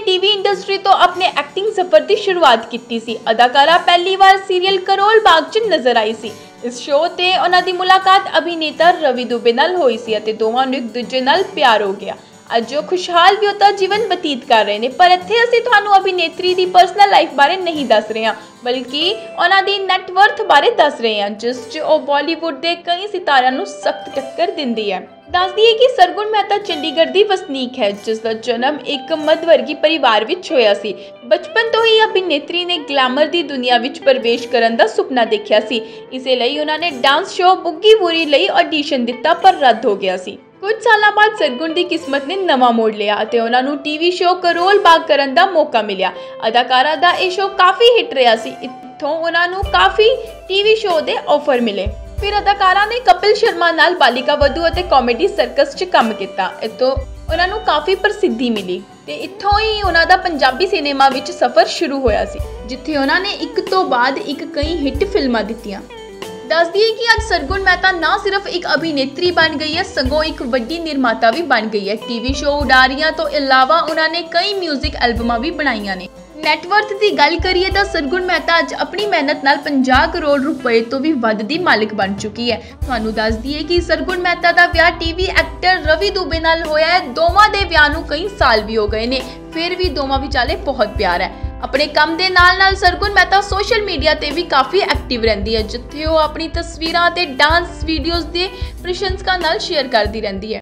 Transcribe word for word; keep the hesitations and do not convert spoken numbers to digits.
TV industry तो अपने acting सफर की शुरुआत की सी। अदाकारा पहली बार सीरियल करोल बाग च नजर आई सी। इस शो ते उन्हां दी मुलाकात अभिनेता रवि दुबे नाल होई सी अते दोवां नूं एक दूजे नाल प्यार हो गया। अज वो खुशहाल विआहता जीवन बतीत कर रहे हैं, पर इत्थे असीं तुहानूं अभिनेत्री दी पर्सनल लाइफ बारे नहीं दस रहे हैं, बल्कि उन्हां दी नैटवर्थ बारे दस रहे हैं, जिस च वो बॉलीवुड के कई सितारिਆਂ नूं सख्त टक्कर दिंदी है। दस दिए कि सरगुण मेहता चंडीगढ़ की वसनीक है, जिसका जन्म एक मध्यवर्गी परिवार विच होया सी। बचपन तो ही अभिनेत्री ने ग्लैमर की दुनिया विच प्रवेश करने का सुपना देखा सी। इसे लई उन्होंने डांस शो बुग्गी वूरी लई ऑडिशन दिता, पर रद्द हो गया सी। कुछ साल बाद सरगुण की किस्मत ने नवा मोड़ लिया और उन्होंने टीवी शो करोल बाग करने का मौका मिला। अदाकारा का यह शो काफ़ी हिट रहा सी। इत्थों उन्होंने काफ़ी टीवी शो के ऑफर मिले। फिर अदाकारा ने कपिल शर्मा नाल बालिका वधू और कॉमेडी सर्कस च काम किया। इतों उन्होंने काफ़ी प्रसिद्धि मिली ते इत्थों ही उन्हों का पंजाबी सिनेमा विच सफ़र शुरू होया सी, जिथे उन्होंने एक तो बाद एक कई हिट फिल्मां दित्तियां। दस दिए कि अज सरगुण मेहता ना सिर्फ एक अभिनेत्री बन गई है, सगों एक वड्डी निर्माता भी बन गई है। टीवी शो उडारियां तो इलावा उन्होंने कई म्यूजिक एल्बमां भी बनाईयां ने। नैटवर्थ की गल करिए तो सरगुण मेहता अज अपनी मेहनत नाल पचास करोड़ रुपए तो भी वध दी मालिक बन चुकी है। तुहानूं दस दिए कि सरगुण मेहता का विआह टीवी एक्टर रवि दुबे नाल होया है। दोवां दे विआह नूं कई साल भी हो गए ने, फिर भी दोवां विचाले बहुत प्यार है। अपने काम के नाल नाल सरगुण मेहता सोशल मीडिया ते भी काफ़ी एक्टिव रहती है, जिथे वो अपनी तस्वीरां ते डांस वीडियोज़ के प्रशंसकां नाल शेयर करती रहती है।